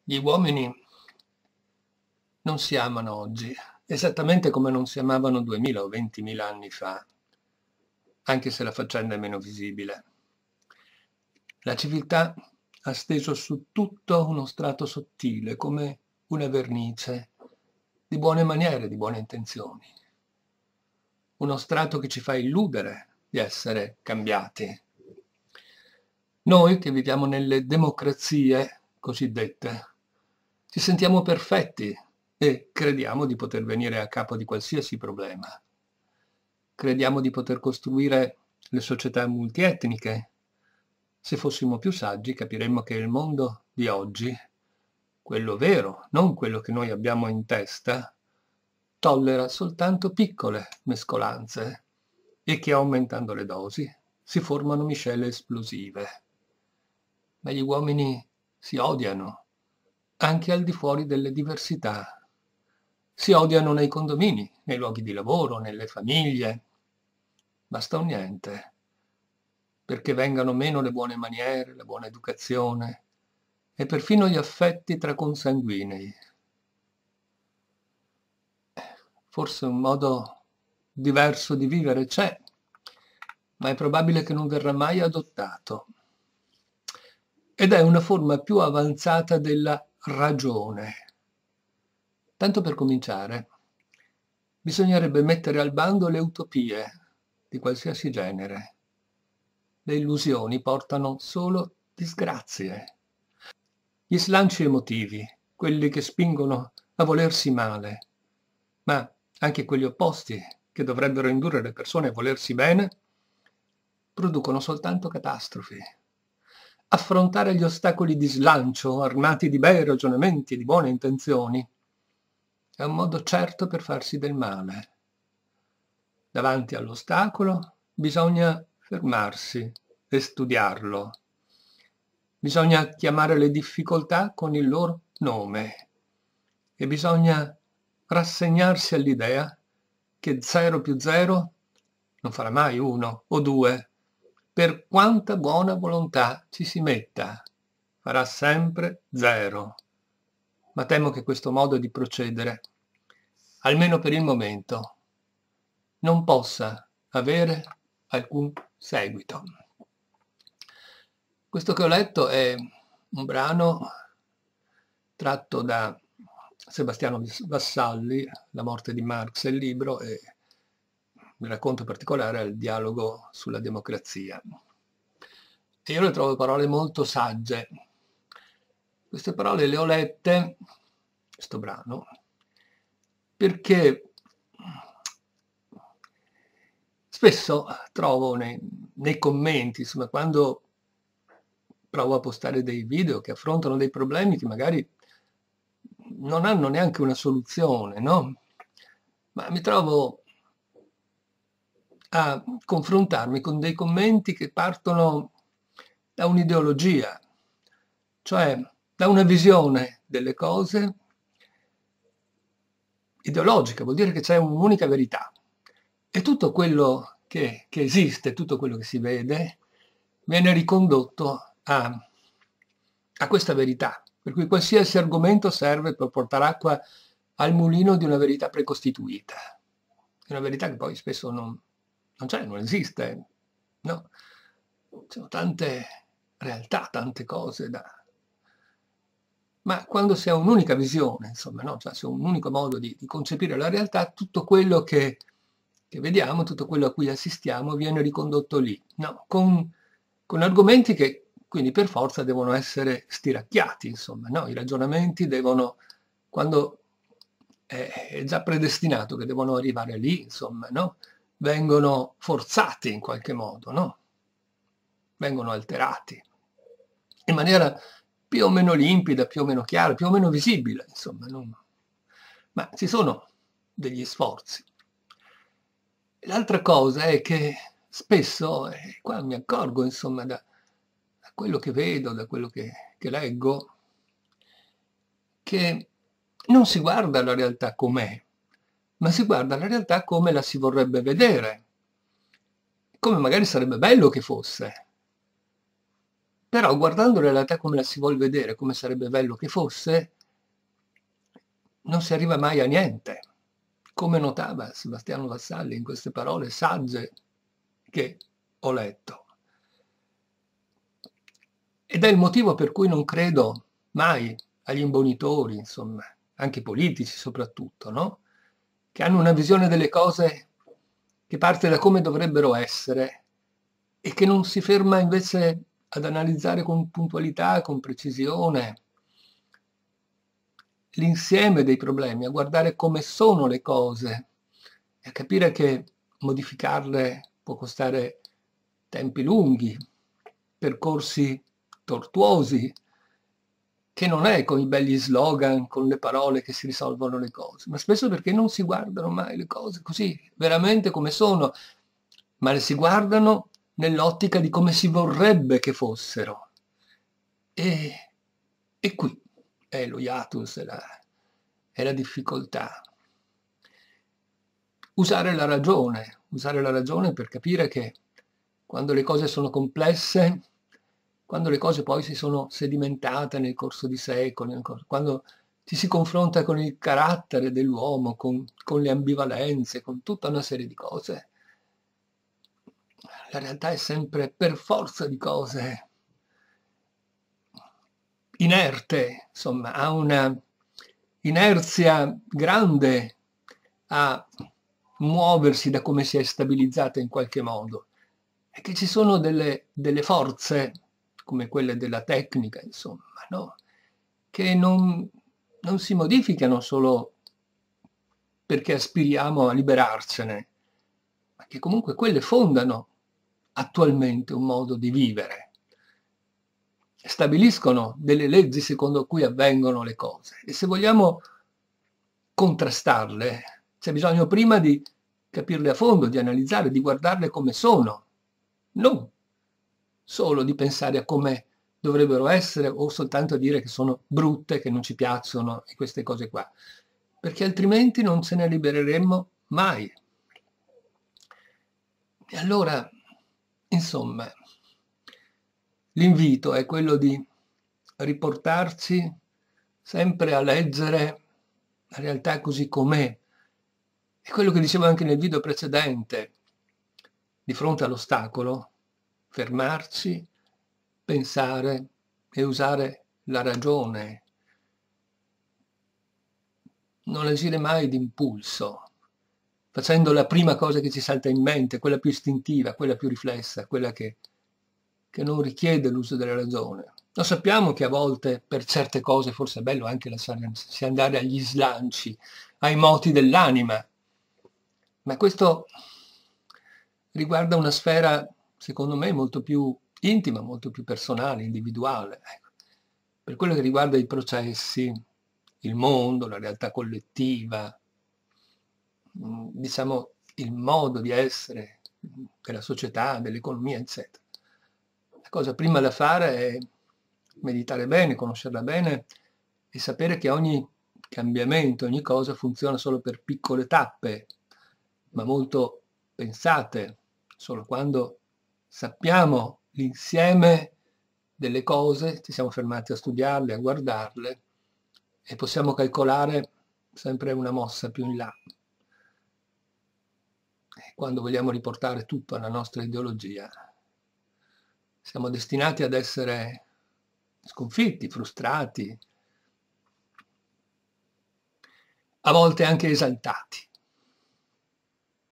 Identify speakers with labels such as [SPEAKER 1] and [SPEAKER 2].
[SPEAKER 1] Gli uomini non si amano oggi, esattamente come non si amavano 2000 o 20.000 anni fa, anche se la faccenda è meno visibile. La civiltà ha steso su tutto uno strato sottile, come una vernice, di buone maniere, di buone intenzioni. Uno strato che ci fa illudere di essere cambiati. Noi che viviamo nelle democrazie cosiddette, ci sentiamo perfetti e crediamo di poter venire a capo di qualsiasi problema. Crediamo di poter costruire le società multietniche. Se fossimo più saggi capiremmo che il mondo di oggi, quello vero, non quello che noi abbiamo in testa, tollera soltanto piccole mescolanze e che aumentando le dosi si formano miscele esplosive. Ma gli uomini si odiano, anche al di fuori delle diversità. Si odiano nei condomini, nei luoghi di lavoro, nelle famiglie. Basta un niente, perché vengano meno le buone maniere, la buona educazione e perfino gli affetti tra consanguinei. Forse un modo diverso di vivere c'è, ma è probabile che non verrà mai adottato. Ed è una forma più avanzata della ragione. Tanto per cominciare, bisognerebbe mettere al bando le utopie di qualsiasi genere. Le illusioni portano solo disgrazie. Gli slanci emotivi, quelli che spingono a volersi male, ma anche quelli opposti, che dovrebbero indurre le persone a volersi bene, producono soltanto catastrofi. Affrontare gli ostacoli di slancio, armati di bei ragionamenti e di buone intenzioni, è un modo certo per farsi del male. Davanti all'ostacolo bisogna fermarsi e studiarlo. Bisogna chiamare le difficoltà con il loro nome e bisogna rassegnarsi all'idea che 0 più 0 non farà mai 1 o 2, per quanta buona volontà ci si metta, farà sempre 0. Ma temo che questo modo di procedere, almeno per il momento, non possa avere alcun seguito. Questo che ho letto è un brano tratto da Sebastiano Vassalli, La morte di Marx è il libro, e il racconto particolare è il dialogo sulla democrazia. E io le trovo parole molto sagge. Queste parole le ho lette, questo brano, perché spesso trovo nei commenti, insomma, quando provo a postare dei video che affrontano dei problemi che magari non hanno neanche una soluzione, no? Ma mi trovo a confrontarmi con dei commenti che partono da un'ideologia, cioè da una visione delle cose ideologica, vuol dire che c'è un'unica verità. E tutto quello che esiste, tutto quello che si vede, viene ricondotto a questa verità. Per cui qualsiasi argomento serve per portare acqua al mulino di una verità precostituita. È una verità che poi spesso non c'è, non esiste. No? Ci sono tante realtà, tante cose da... Ma quando si ha un'unica visione, insomma, no? Cioè, se un unico modo di concepire la realtà, tutto quello che vediamo, tutto quello a cui assistiamo viene ricondotto lì, no? Con argomenti che quindi per forza devono essere stiracchiati, insomma, no? I ragionamenti devono, quando è già predestinato che devono arrivare lì, insomma, no? Vengono forzati in qualche modo, no? Vengono alterati in maniera più o meno limpida, più o meno chiara, più o meno visibile, insomma. Ma ci sono degli sforzi. L'altra cosa è che spesso, qua mi accorgo, insomma, da quello che vedo, da quello che leggo, che non si guarda la realtà com'è, ma si guarda la realtà come la si vorrebbe vedere, come magari sarebbe bello che fosse. Però guardando la realtà come la si vuol vedere, come sarebbe bello che fosse, non si arriva mai a niente. Come notava Sebastiano Vassalli in queste parole sagge che ho letto. Ed è il motivo per cui non credo mai agli imbonitori, insomma, anche politici soprattutto, no? Che hanno una visione delle cose che parte da come dovrebbero essere e che non si ferma invece ad analizzare con puntualità, con precisione, l'insieme dei problemi, a guardare come sono le cose e a capire che modificarle può costare tempi lunghi, percorsi tortuosi, che non è con i begli slogan, con le parole che si risolvono le cose, ma spesso perché non si guardano mai le cose così, veramente come sono, ma le si guardano nell'ottica di come si vorrebbe che fossero. E, e qui è lo hiatus, è la difficoltà. Usare la ragione per capire che quando le cose sono complesse, quando le cose poi si sono sedimentate nel corso di secoli, quando ci si confronta con il carattere dell'uomo, con le ambivalenze, con tutta una serie di cose, la realtà è sempre per forza di cose inerte, insomma, ha una inerzia grande a muoversi da come si è stabilizzata in qualche modo. E che ci sono delle forze, come quelle della tecnica, insomma, no? Che non si modificano solo perché aspiriamo a liberarcene, ma che comunque quelle fondano attualmente un modo di vivere, stabiliscono delle leggi secondo cui avvengono le cose. E se vogliamo contrastarle, c'è bisogno prima di capirle a fondo, di analizzare, di guardarle come sono, non solo di pensare a come dovrebbero essere o soltanto a dire che sono brutte, che non ci piacciono e queste cose qua, perché altrimenti non ce ne libereremmo mai. E allora, insomma, l'invito è quello di riportarci sempre a leggere la realtà così com'è. È quello che dicevo anche nel video precedente. Di fronte all'ostacolo, fermarci, pensare e usare la ragione. Non agire mai d'impulso, facendo la prima cosa che ci salta in mente, quella più istintiva, quella più riflessa, quella che non richiede l'uso della ragione. Lo sappiamo che a volte per certe cose forse è bello anche lasciarsi andare agli slanci, ai moti dell'anima, ma questo riguarda una sfera, secondo me, molto più intima, molto più personale, individuale. Ecco. Per quello che riguarda i processi, il mondo, la realtà collettiva, diciamo il modo di essere della società, dell'economia, eccetera. La cosa prima da fare è meditare bene, conoscerla bene e sapere che ogni cambiamento, ogni cosa funziona solo per piccole tappe, ma molto pensate, solo quando sappiamo l'insieme delle cose, ci siamo fermati a studiarle, a guardarle e possiamo calcolare sempre una mossa più in là. E quando vogliamo riportare tutto alla nostra ideologia, siamo destinati ad essere sconfitti, frustrati, a volte anche esaltati.